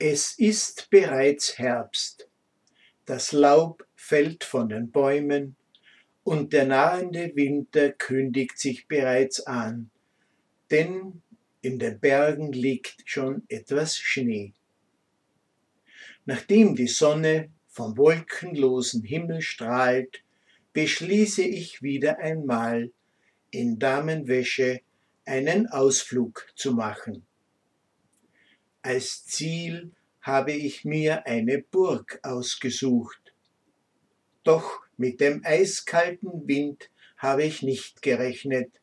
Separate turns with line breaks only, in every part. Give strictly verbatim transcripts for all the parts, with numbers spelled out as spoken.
Es ist bereits Herbst, das Laub fällt von den Bäumen und der nahende Winter kündigt sich bereits an, denn in den Bergen liegt schon etwas Schnee. Nachdem die Sonne vom wolkenlosen Himmel strahlt, beschließe ich wieder einmal, in Damenwäsche einen Ausflug zu machen. Als Ziel habe ich mir eine Burg ausgesucht. Doch mit dem eiskalten Wind habe ich nicht gerechnet.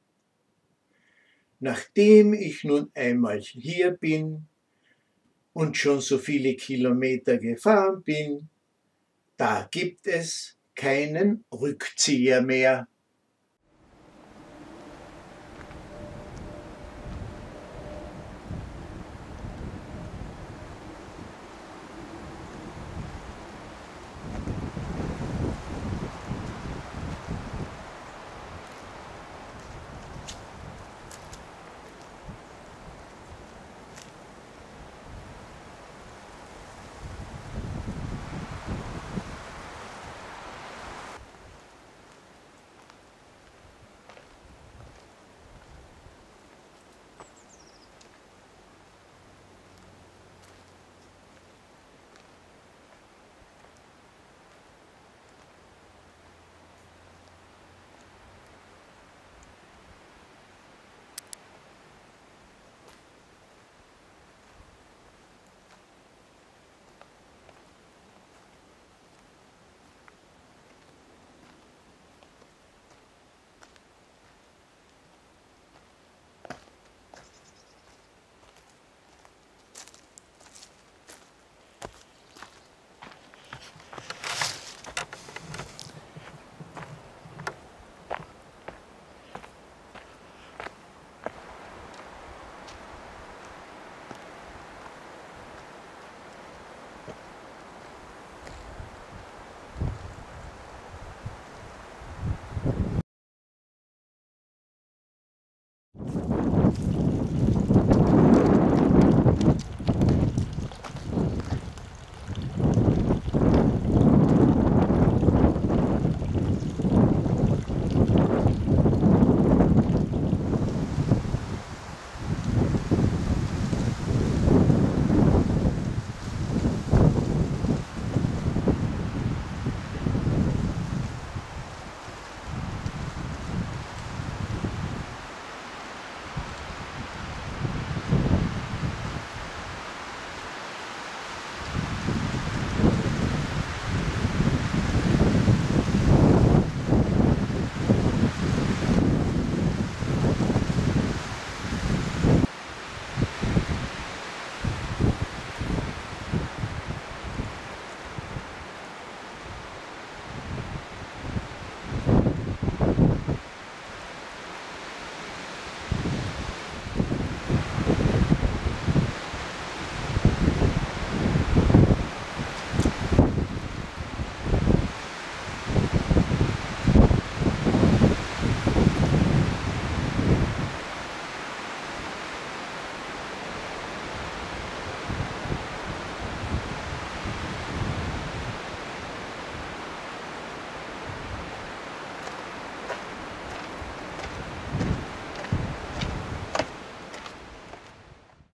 Nachdem ich nun einmal hier bin und schon so viele Kilometer gefahren bin, da gibt es keinen Rückzieher mehr.